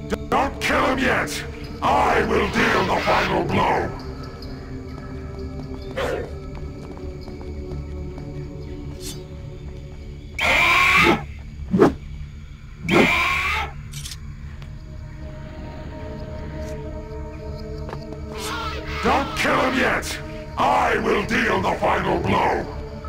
Don't kill him yet! I will deal the final blow! Don't kill him yet! I will deal the final blow!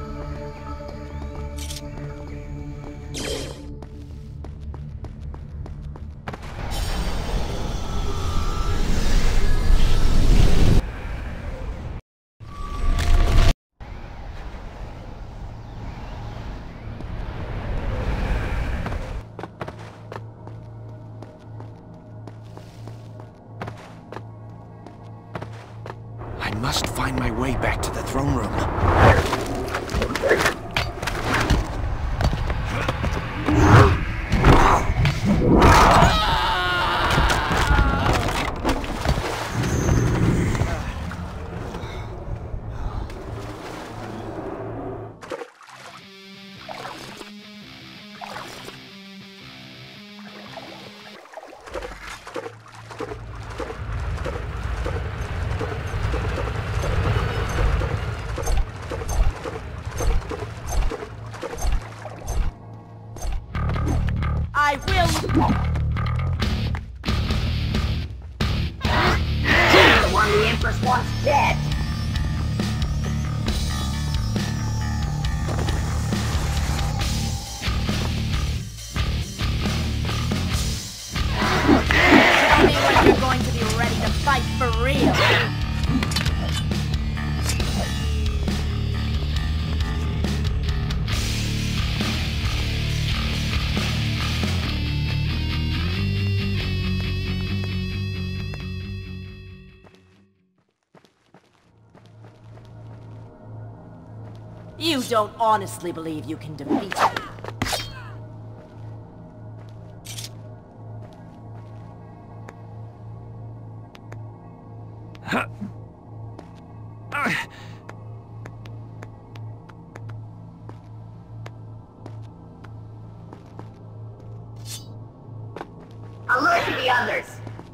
I must find my way back to the throne room. I will. One the Empress wants dead. Tell me when you're going to be ready to fight for real. You don't honestly believe you can defeat me. Alert the others.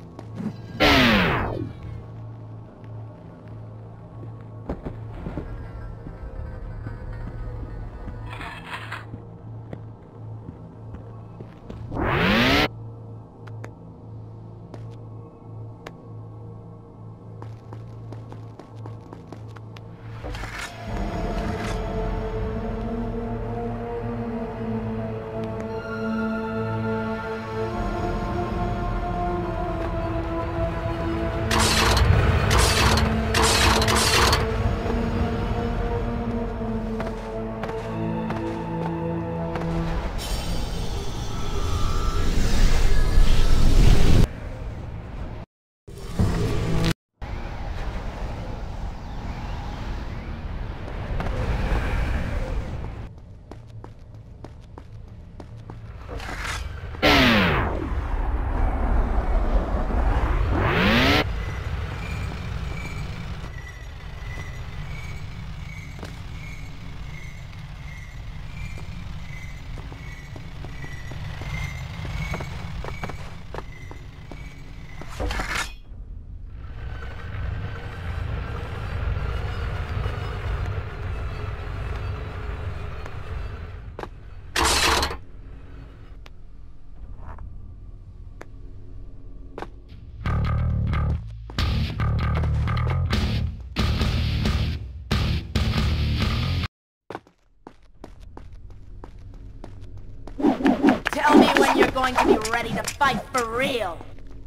Tell me when you're going to be ready to fight for real.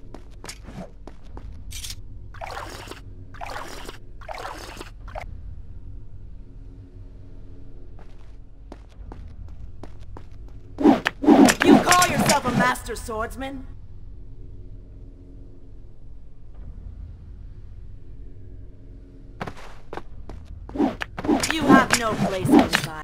You call yourself a master swordsman? You have no place inside.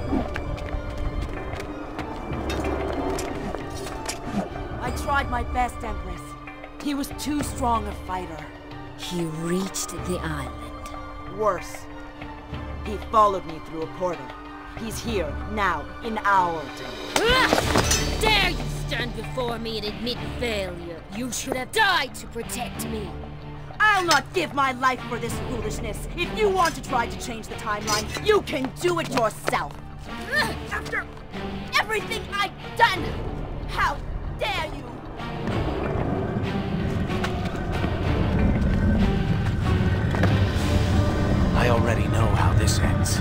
I tried my best, Empress. He was too strong a fighter. He reached the island. Worse. He followed me through a portal. He's here, now, in our town. Dare you stand before me and admit failure. You should have died to protect me. I'll not give my life for this foolishness. If you want to try to change the timeline, you can do it yourself. After everything I've done, how dare you? I already know how this ends.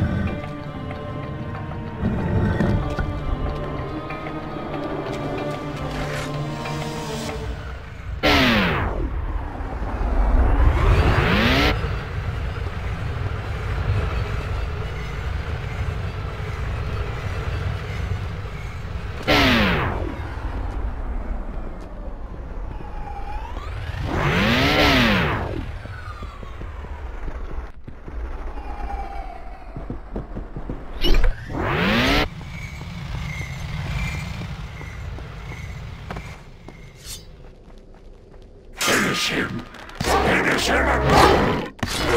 Finish him! Finish him!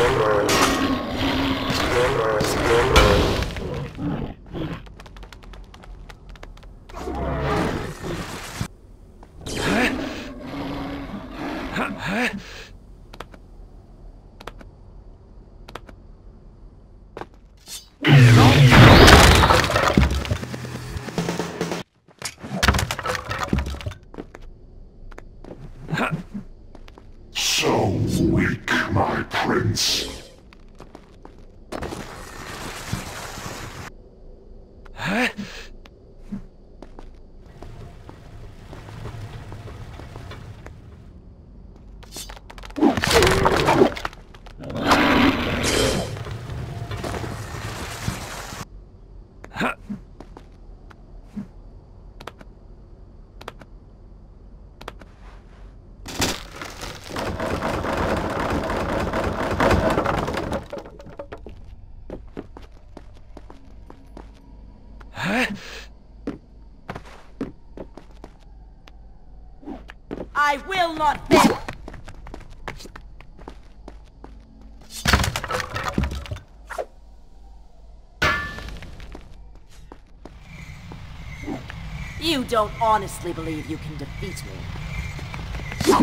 So weak, my prince. I will not fail. You don't honestly believe you can defeat me.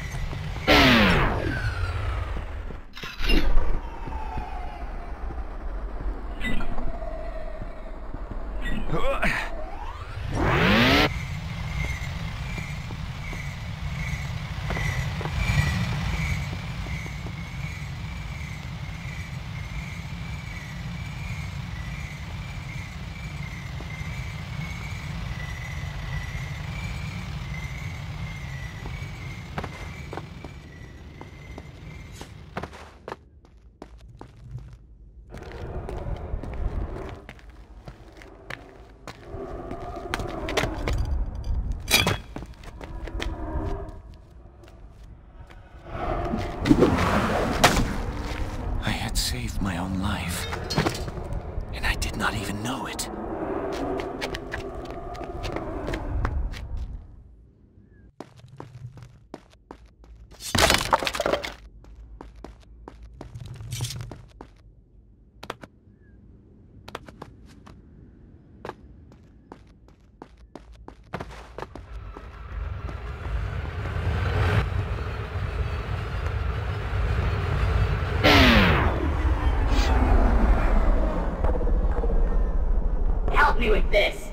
I had saved my own life, and I did not even know it. Help me with this.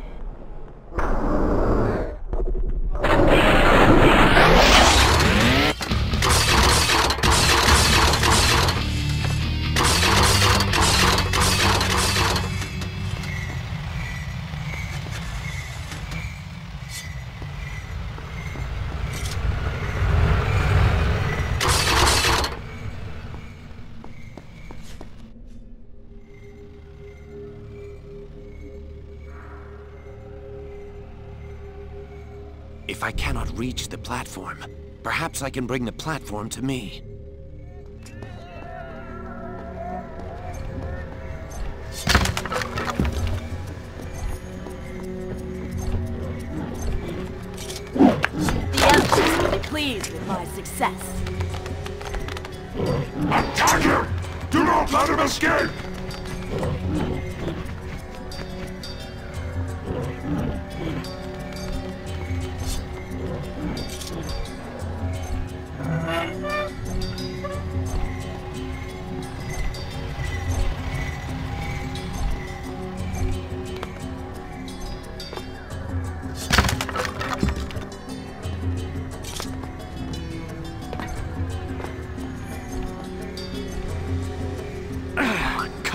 If I cannot reach the platform, perhaps I can bring the platform to me. The Empress will be pleased with my success. Attack him! Do not let him escape!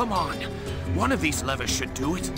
Come on. One of these levers should do it.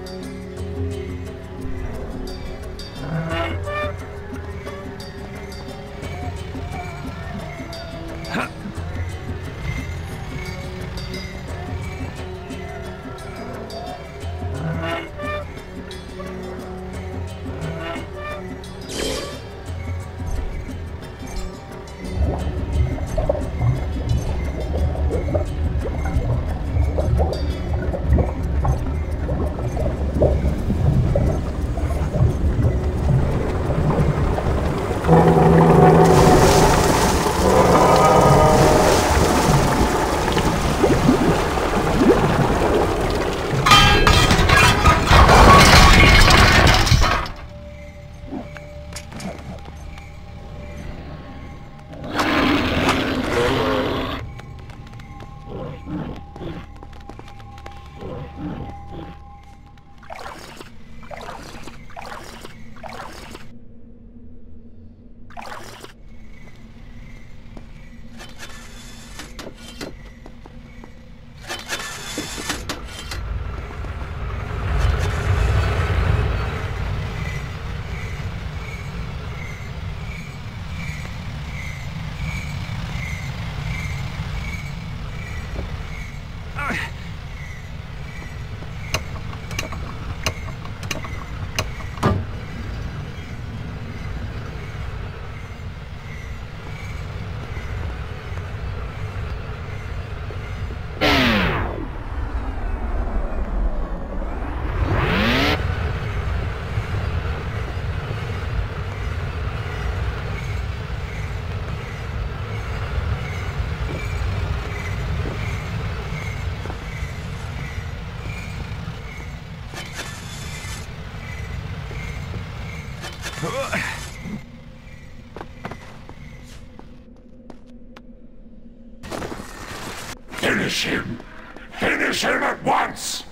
Finish him! Finish him at once!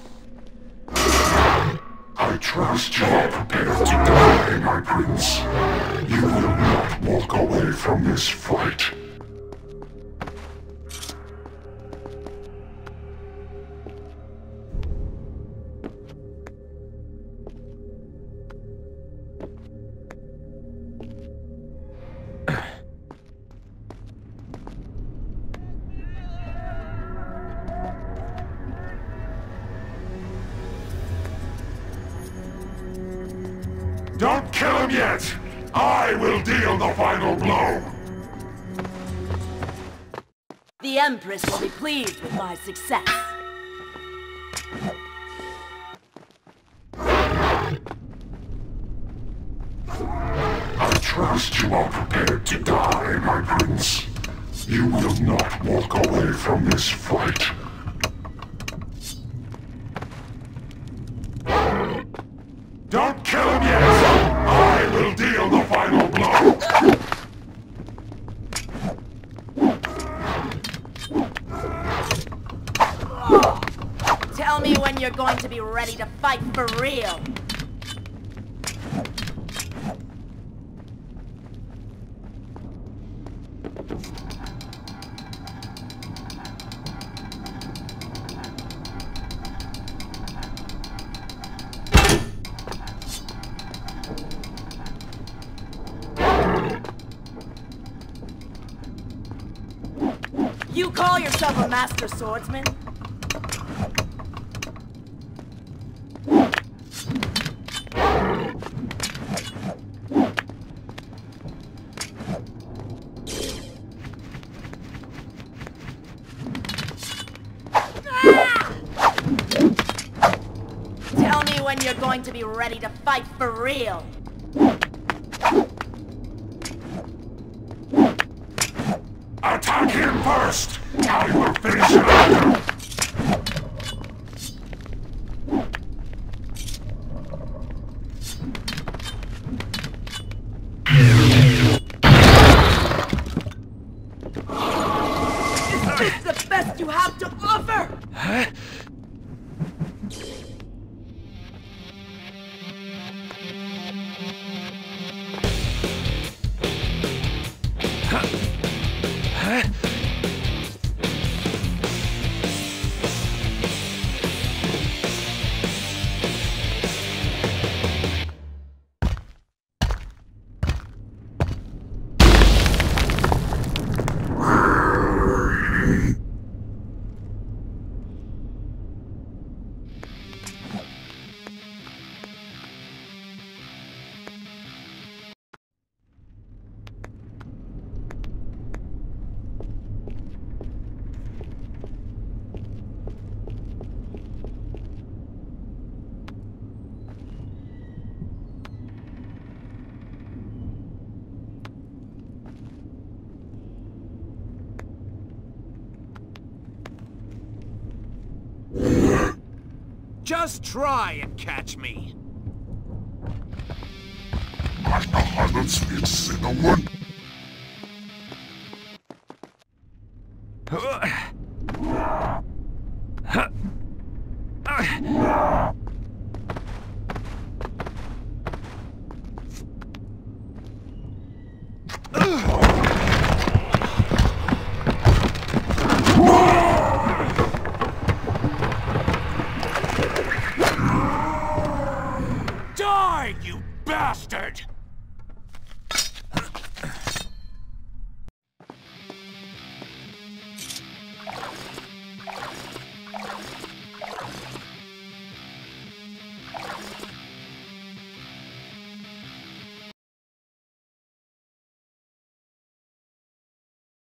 I trust you are prepared to die, my prince. You will not walk away from this fight. Don't kill him yet! I will deal the final blow! The Empress will be pleased with my success. I trust you are prepared to die, my prince. You will not walk away from this fight. Don't kill him yet! I will deal the final blow! Tell me when you're going to be ready to fight for real. You call yourself a master swordsman? Tell me when you're going to be ready to fight for real. Attack him first! I will finish him after! Is this the best you have to offer? Huh? Just try and catch me. Alles wird Cinnamon.